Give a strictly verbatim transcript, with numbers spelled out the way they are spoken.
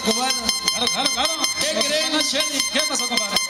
cubana. Claro, claro, claro. ¿Qué creen? ¿Qué pasó, compadre?